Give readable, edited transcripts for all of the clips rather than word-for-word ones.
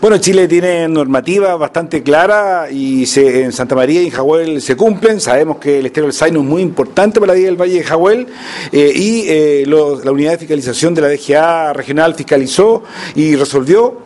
Bueno, Chile tiene normativa bastante clara y en Santa María y en Jahuel se cumplen. Sabemos que el estero del Zaino es muy importante para la vida del Valle de Jahuel la unidad de fiscalización de la DGA regional fiscalizó y resolvió.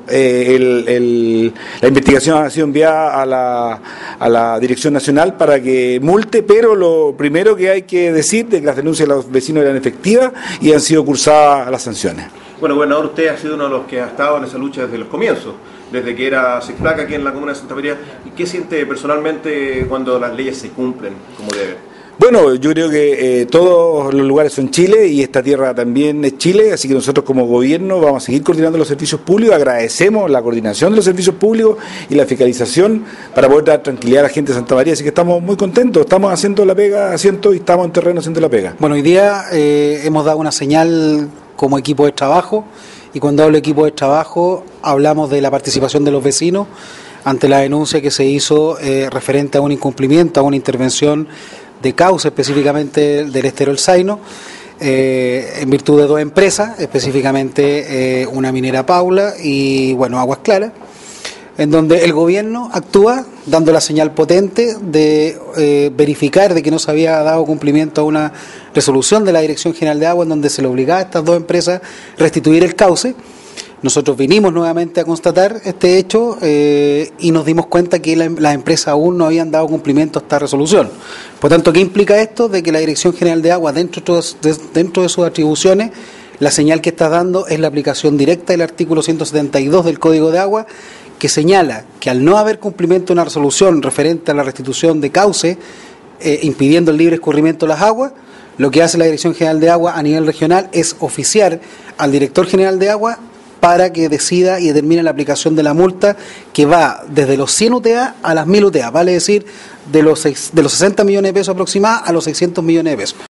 La investigación ha sido enviada a la Dirección Nacional para que multe, pero lo primero que hay que decir es que las denuncias de los vecinos eran efectivas y han sido cursadas las sanciones. Bueno, gobernador, usted ha sido uno de los que ha estado en esa lucha desde los comienzos, desde que era SICPLAC aquí en la comuna de Santa María. ¿Y qué siente personalmente cuando las leyes se cumplen como deben? Bueno, yo creo que todos los lugares son Chile y esta tierra también es Chile, así que nosotros como gobierno vamos a seguir coordinando los servicios públicos, agradecemos la coordinación de los servicios públicos y la fiscalización para poder dar tranquilidad a la gente de Santa María, así que estamos muy contentos, estamos haciendo la pega, y estamos en terreno haciendo la pega. Bueno, hoy día hemos dado una señal como equipo de trabajo, y cuando hablo de equipo de trabajo hablamos de la participación de los vecinos ante la denuncia que se hizo referente a un incumplimiento, a una intervención de cauce específicamente del estero El Zaino, en virtud de dos empresas, específicamente una minera Paula y Aguas Claras, en donde el gobierno actúa dando la señal potente de verificar de que no se había dado cumplimiento a una resolución de la Dirección General de Agua en donde se le obligaba a estas dos empresas a restituir el cauce. Nosotros vinimos nuevamente a constatar este hecho y nos dimos cuenta que las empresas aún no habían dado cumplimiento a esta resolución. Por tanto, ¿qué implica esto? De que la Dirección General de Agua, dentro de sus atribuciones, la señal que está dando es la aplicación directa del artículo 172 del Código de Agua, que señala que al no haber cumplimiento de una resolución referente a la restitución de cauce, impidiendo el libre escurrimiento de las aguas, lo que hace la Dirección General de Agua a nivel regional es oficiar al Director General de Agua para que decida y determine la aplicación de la multa que va desde los 100 UTA a las 1000 UTA, vale decir, de los 60 millones de pesos aproximados a los 600 millones de pesos.